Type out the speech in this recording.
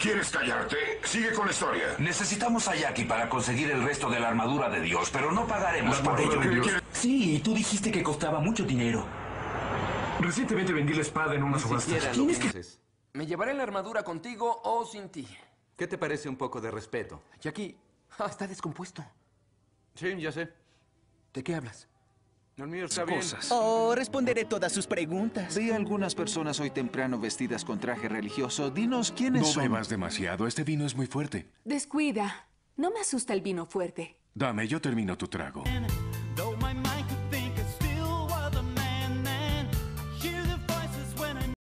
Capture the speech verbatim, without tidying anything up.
¿Quieres callarte? Sigue con la historia. Necesitamos a Jackie para conseguir el resto de la armadura de Dios, pero no pagaremos ¿La por ello. armadura de Dios? ¿Quieres- Sí, tú dijiste que costaba mucho dinero. Recientemente vendí la espada en una subasta. Siquiera lo Tienes que- pienses. ¿Me llevaré la armadura contigo o sin ti? ¿Qué te parece un poco de respeto? Jackie, ah, está descompuesto. Sí, ya sé. ¿De qué hablas? El mío está bien. Oh, responderé todas sus preguntas. Vi a algunas personas hoy temprano vestidas con traje religioso. Dinos quiénes No son. bebas demasiado, este vino es muy fuerte. Descuida. No me asusta el vino fuerte. Dame, yo termino tu trago.